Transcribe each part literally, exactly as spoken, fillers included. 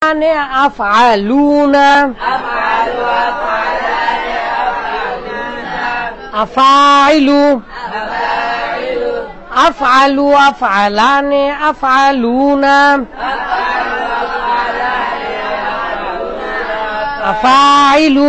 আফআলুনা আফআইলু আফআলু আফআলানে আফআলুনা আফআইলু।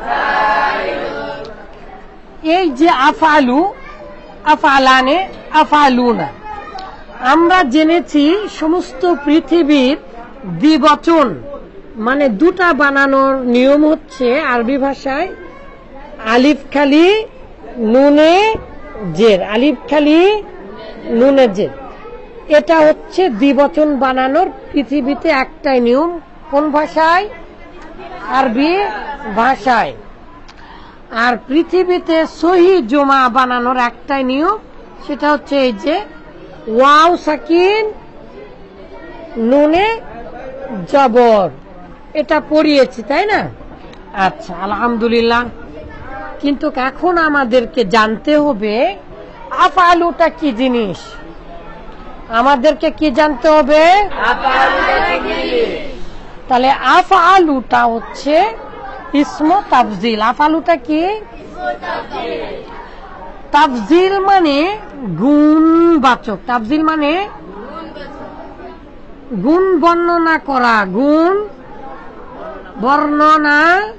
এই যে আফআলু আফআলানে আফআলুনা, আমরা জেনেছি সমস্ত পৃথিবীর দ্বিবচন মানে দুটা বানানোর নিয়ম হচ্ছে আরবি ভাষায় আলিফ খালি নুনে জের, আলিফ খালি নুনে জের, এটা হচ্ছে দ্বিবচন বানানোর পৃথিবীতে একটাই নিয়ম। কোন ভাষায়? আরবি ভাষায়। আর পৃথিবীতে সহি জমা বানানোর একটাই নিয়ম, সেটা হচ্ছে এই যে ওয়াও সাকিন নুনে জবর, এটা পড়িয়েছি তাই না? আচ্ছা, আলহামদুলিল্লাহ। কিন্তু এখন আমাদেরকে জানতে হবে আফআলুটা কি জিনিস। আমাদেরকে কি জানতে হবে? তাহলে আফআলুটা হচ্ছে ইসমু তাফজিল। আফআলুটা কি? তাফজিল মানে গুণবাচক। তাফজিল মানে গুণ বর্ণনা করা, গুণ বর্ণনা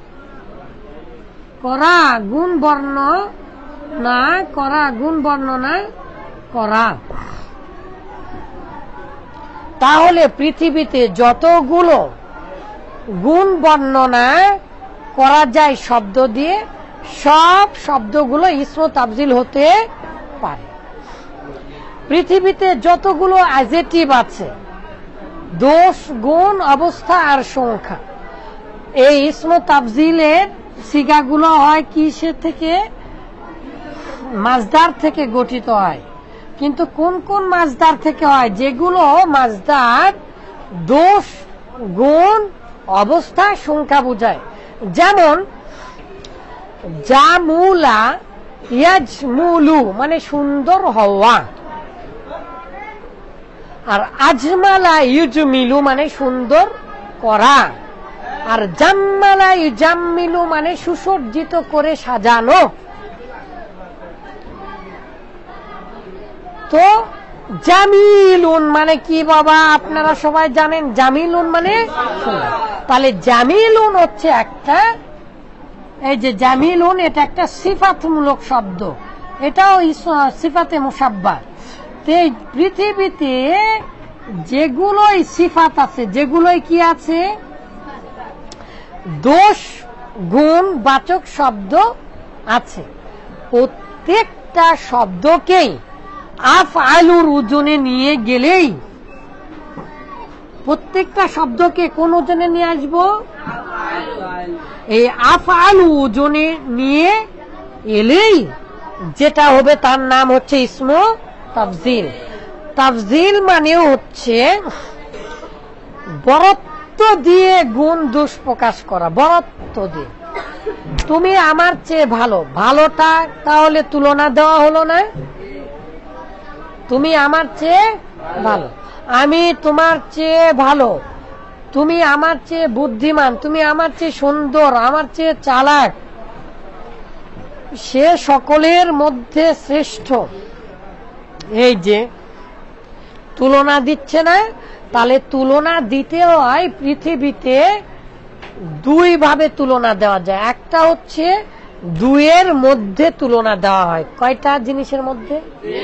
করা, গুণ বর্ণনা করা, গুণ বর্ণনা করা। তাহলে পৃথিবীতে যতগুলো গুণ বর্ণনা করা যায় শব্দ দিয়ে, সব শব্দগুলো ইসমু তাফজিল হতে পারে। পৃথিবীতে যতগুলো অ্যাডজেক্টিভ আছে, দোষ, গুণ, অবস্থা আর সংখ্যা, এই ইসমু তাফজিলের সিগাগুলো হয় কিসের থেকে? মাজদার থেকে গঠিত হয়। কিন্তু কোন কোন মাজদার থেকে হয়? যেগুলো মাজদার দোষ, গুণ, অবস্থা, সংখ্যা বোঝায়। যেমন জামুলা ইয়াজমুলু মানে সুন্দর হওয়া, আর আজমালা ইউজমিলু মানে সুন্দর করা, আর জাম্মালা ইউজাম্মিলু মানে সুসজ্জিত করে সাজানো। তো জামিলুন মানে কি বাবা? আপনারা সবাই জানেন জামিলুন মানে সুন্দর। তাহলে জামিলুন হচ্ছে একটা, এই যে জামিলুন, এটা একটা সিফাতমূলক শব্দ, এটাও সিফাতে মুসাব্বা। পৃথিবীতে যেগুলোই সিফাত আছে, যেগুলোই কি আছে? দোষ, গুণ বাচক শব্দ আছে, প্রত্যেকটা শব্দকেই আফআলুর ওজনে নিয়ে গেলেই, প্রত্যেকটা শব্দকে কোন ওজনে নিয়ে আসবো? এই আফআলু ওজনে নিয়ে এলেই যেটা হবে তার নাম হচ্ছে ইসমু তাফজিল। তাফজিল মানে হচ্ছে বরত্ব দিয়ে গুণ দোষ প্রকাশ করা, বরত্ব দিয়ে। তুমি আমার চেয়ে ভালো, ভালোটা তাহলে তুলনা দেওয়া হলো না? তুমি আমার চেয়ে ভালো, আমি তোমার চেয়ে ভালো, তুমি আমার চেয়ে বুদ্ধিমান, তুমি আমার চেয়ে সুন্দর, আমার চেয়ে চালাক, সে সকলের মধ্যে শ্রেষ্ঠ। এই যে তুলনা দিচ্ছে না? তাহলে তুলনা দিতে হয় পৃথিবীতে দুই ভাবে তুলনা দেওয়া যায়। একটা হচ্ছে দুইয়ের মধ্যে তুলনা দেওয়া হয়। কয়টা জিনিসের মধ্যে?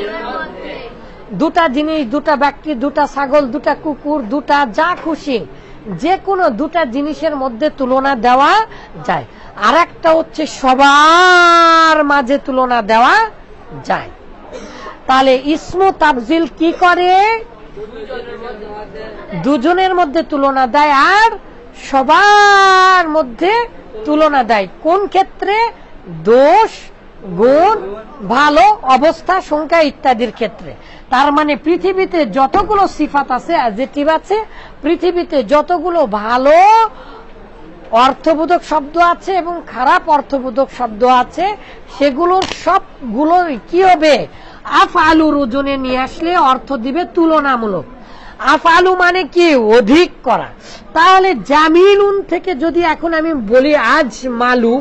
দুটা জিনিস, দুটা ব্যক্তি, দুটা ছাগল, দুটা কুকুর, দুটা যা খুশি, যে কোনো দুটা জিনিসের মধ্যে তুলনা দেওয়া যায়। আর একটা হচ্ছে সবার মাঝে তুলনা দেওয়া যায়। তাহলে ইসমু তাফজিল কি করে? দুজনের মধ্যে তুলনা দেয় আর সবার মধ্যে তুলনা দেয়। কোন ক্ষেত্রে? দোষ, গুণ, ভালো, অবস্থা, সংখ্যা ইত্যাদির ক্ষেত্রে। তার মানে পৃথিবীতে যতগুলো সিফাত আছে, অ্যাডজেক্টিভ আছে, পৃথিবীতে যতগুলো ভালো অর্থবোধক শব্দ আছে এবং খারাপ অর্থবোধক শব্দ আছে, সেগুলোর সবগুলো কি হবে? আফআলুর ওজনে নিয়ে আসলে অর্থ দিবে তুলনামূলক। আফআলু মানে কি অধিক করা। তাহলে জামিলুন থেকে যদি এখন আমি বলি আজ মালু,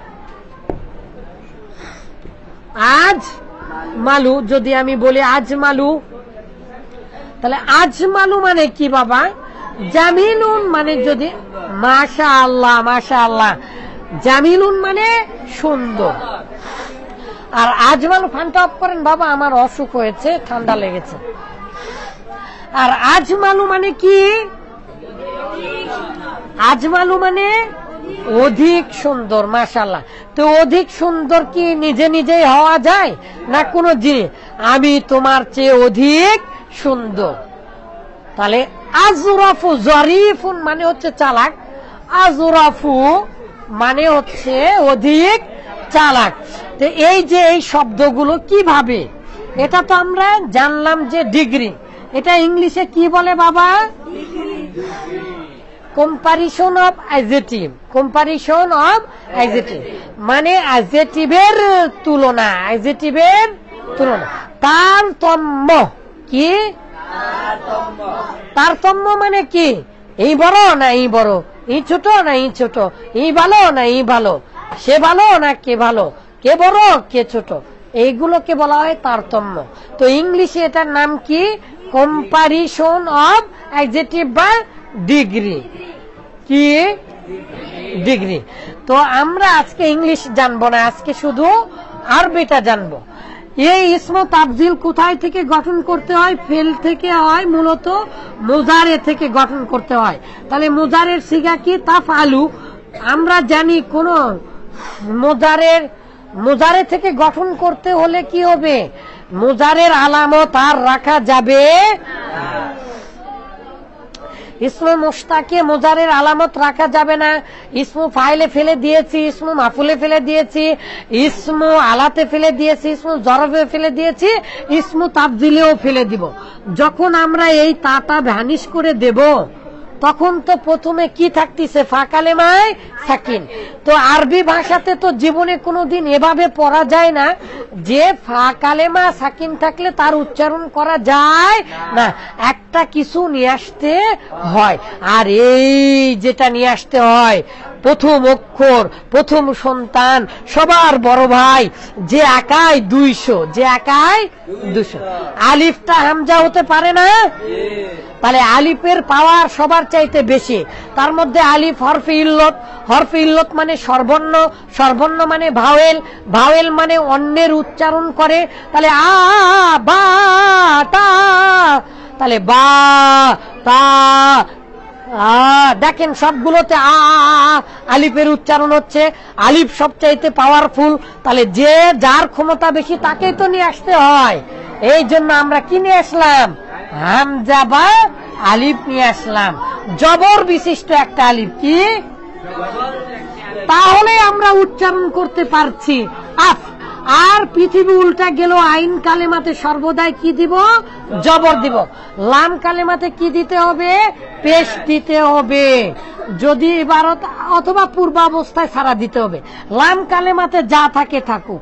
আজ মালু যদি আমি বলি আজ মালু, তাহলে আজ মালু মানে কি বাবা? জামিলুন মানে যদি মাশাআল্লাহ মাশাআল্লাহ, জামিলুন মানে সুন্দর। আর আজমালু ফ্যানটা অফ করেন বাবা, আমার অসুখ হয়েছে, ঠান্ডা লেগেছে। আর আজমালু মানে কি? আজমালু মানে অধিক সুন্দর। মাশাআল্লাহ। তো অধিক সুন্দর কি নিজে নিজেই হওয়া যায় না কোনো জিনিস? আমি তোমার চেয়ে অধিক সুন্দর। তাহলে আজরাফু জরিফুন মানে হচ্ছে চালাক, আজরাফু মানে হচ্ছে অধিক চালাক। তো এই যে এই শব্দগুলো কিভাবে, এটা তো আমরা জানলাম যে ডিগ্রি, এটা ইংলিশে কি বলে বাবা? Comparison of adjective, comparison of adjective মানে অ্যাডজেক্টিভের তুলনা, অ্যাডজেক্টিভের তুলনা। তারতম্য কি? তারতম্য মানে কি? এই বড় না এই বড়, এই ছোট না এই ছোট, এই ভালো না এই ভালো, সে ভালো না কে ভালো, কে বড় কে ছোট, এইগুলোকে বলা হয় তারতম্য। তো ইংলিশে এটার নাম কি? কম্পারিশন অফ অ্যাডজেক্টিভ বা ডিগ্রি। কি? ডিগ্রি। তো আমরা আজকে ইংলিশ জানবো না, আজকে শুধু আরবিটা জানবো। এই ইসমু তাফজিল কোথায় থেকে গঠন করতে হয়? ফেল থেকে হয়, মূলত মুজারে থেকে গঠন করতে হয়। তাহলে মুজারের সিগা কি? তাফআলু। আমরা জানি কোন মুজারের মুজারে থেকে গঠন করতে হলে কি হবে? মুজারের আলামত আর রাখা যাবে। ইসমু মুশতাকে মুজারের আলামত রাখা যাবে না। ইসমু ফাইলে ফেলে দিয়েছি, ইসমু মাফুলে ফেলে দিয়েছি, ইসমু আলাতে ফেলে দিয়েছি, ইসমু জরফে ফেলে দিয়েছি, ইসমু তাফজিলেও ফেলে দিব। যখন আমরা এই তাটা ভ্যানিশ করে দেব তখন তো প্রথমে কি থাকতেছে? ফা কালেমায় সাকিন। তো আরবি ভাষাতে তো জীবনে কোনোদিন এভাবে পড়া যায় না যে ফা কালেমা সাকিন থাকলে তার উচ্চারণ করা যায় না, একটা কিছু নিয়ে আসতে হয়। আর এই যেটা নিয়ে আসতে হয়, প্রথম অক্ষর, প্রথম সন্তান, সবার বড় ভাই, যে একাই দুইশো, যে একাই দুইশো, আলিফটা হামজা হতে পারে না? তাহলে আলিফের পাওয়ার সবার চাইতে বেশি। তার মধ্যে আলিফ হরফে ইল্লত, হরফে ইল্লত মানে সর্বর্ণ, সর্বর্ণ মানে ভাওয়েল, ভাওয়েল মানে অন্যের উচ্চারণ করে। তাহলে আ বা তা, তাহলে বা তা দেখেন সবগুলোতে আ আলিফের উচ্চারণ হচ্ছে। আলিফ সবচাইতে পাওয়ারফুল, তাহলে যে যার ক্ষমতা বেশি তাকেই তো নিয়ে আসতে হয়। এই জন্য আমরা কি নিয়ে আসলাম? হামজা বা আলিফ নিয়ে আসলাম, জবর বিশিষ্ট একটা আলিফ। কি? তাহলে আমরা উচ্চারণ করতে পারছি আফ। আর পৃথিবী উল্টা গেল, আইন কালেমাতে সর্বদাই কি দিব? জবর দিব। লাম কালেমাতে কি দিতে হবে? পেশ দিতে হবে, যদি ইবারত অথবা পূর্বাবস্থায় ছাড়া দিতে হবে। লাম কালেমাতে যা থাকে থাকুক।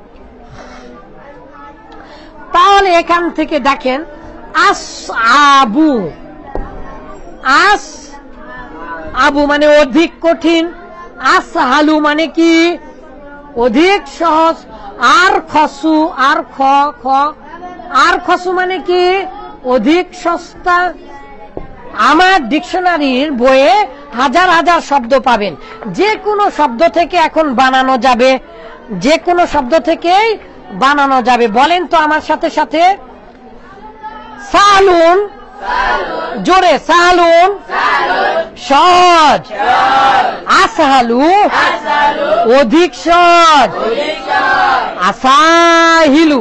তাহলে এখান থেকে দেখেন আস আবু, আস আবু মানে অধিক কঠিন, আস হালু মানে কি? অধিক সহজ। আর খসু, আর খ খ আর খসু মানে কি? অধিক সস্তা। আমার ডিকশনারির বইয়ে হাজার হাজার শব্দ পাবেন, যে কোনো শব্দ থেকে এখন বানানো যাবে, যে কোনো শব্দ থেকেই বানানো যাবে। বলেন তো আমার সাথে সাথে। সালুন, জোরে সালুন, সহজ। আসহালু, অধিক সহজ। আসাহিলু,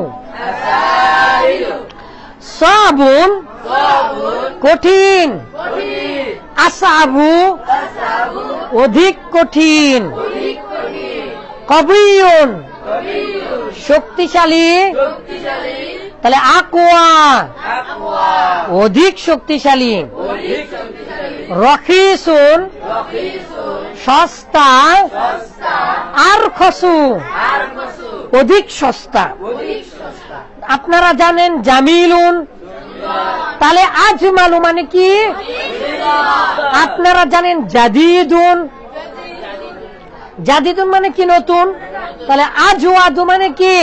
সাবুন, কঠিন। আসাবু, অধিক কঠিন। কবিয়ুন, শক্তিশালী। তাহলে আকওয়া, অধিক শক্তিশালী। রখিসুন, সস্তা। আর খসু, অধিক সস্তা। আপনারা জানেন জামিলুন, তাহলে আজমালু মানে কি? আপনারা জানেন জাদিদুন, জাদিদুন মানে কি? নতুন। তাহলে আজওয়াদু মানে কি?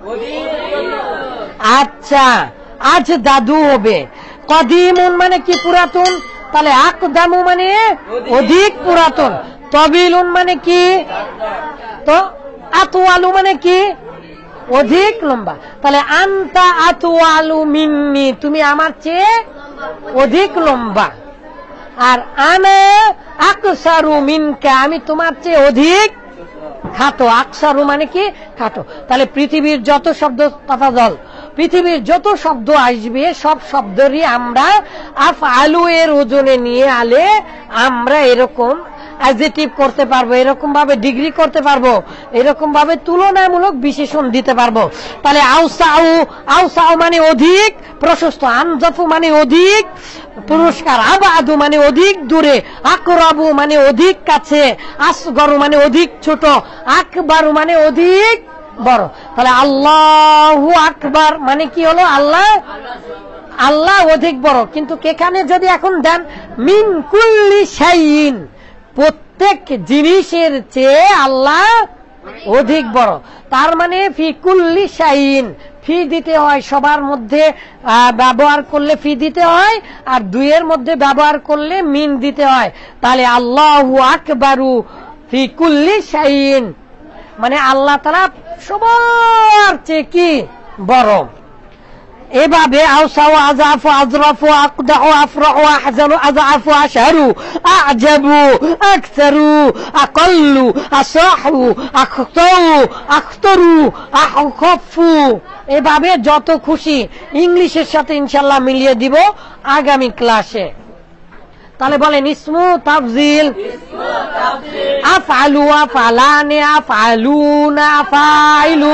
আচ্ছা, আজ দাদু হবে। কদিমুন মানে কি? পুরাতন। তাহলে আকদামু মানে অধিক পুরাতন। তবিলুন মানে কি? তো আতওয়ালু মানে কি? অধিক লম্বা। তাহলে আনতা আতওয়ালু মিন্নি, তুমি আমার চেয়ে অধিক লম্বা। আর আনা আকসারু মিনকা, আমি তোমার চেয়ে অধিক খাটো। আকসারু মানে কি? খাটো। তাহলে পৃথিবীর যত শব্দ তাফাজল, পৃথিবীর যত শব্দ আসবে সব শব্দেরই আমরা আফআলু এর ওজনে নিয়ে আলে আমরা এরকম অ্যাডজেক্টিভ করতে পারবো, এরকম ভাবে ডিগ্রি করতে পারবো, এরকম ভাবে তুলনামূলক বিশেষণ দিতে পারবো। তাহলে আউসাউ, আউসাউ মানে অধিক প্রশস্ত। আনজাফু মানে অধিক পুরস্কার। আবাদু মানে অধিক দূরে। আকরাবু মানে অধিক কাছে। আসগরু মানে অধিক ছোট। আকবারু মানে অধিক বড়। তাহলে আল্লাহু আকবার মানে কি হলো? আল্লাহ, আল্লাহ অধিক বড়। কিন্তু এখানে যদি এখন দেন মিন কুল্লি শাইইন, প্রত্যেক জিনিসের চেয়ে আল্লাহ অধিক বড়, তার মানে ফি কুল্লি শাইইন, ফি দিতে হয় সবার মধ্যে ব্যবহার করলে ফি দিতে হয়, আর দুইয়ের মধ্যে ব্যবহার করলে মিন দিতে হয়। তাহলে আল্লাহু আকবারু ফি কুল্লি শাইইন মানে আল্লাহ তাআলা সবার চেয়ে কি? বড়। এভাবে আওসাউ, আজাফু, আজরাফু, আকদাউ, আফরাউ, আহজানু, আযআফু, আশহারু, আ'জাবু, আকসারু, আকাল্লু, আসাহু, আখতাউ, আখতারু, আখফু, এভাবে যত খুশি ইংলিশের সাথে ইনশাআল্লাহ মিলিয়ে দিব আগামী ক্লাসে। তাহলে বলেন ইসমু তাফজিল, আফআলু, আফআলানে, আফআলুনা, আফআইলু।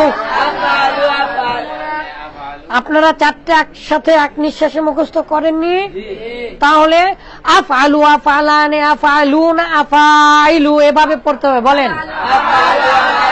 আপনারা চারটে একসাথে এক নিঃশ্বাসে মুখস্থ করেননি? তাহলে আফআলু, আফআলানে, আফআলুনা, আফআইলু এভাবে পড়তে হবে। বলেন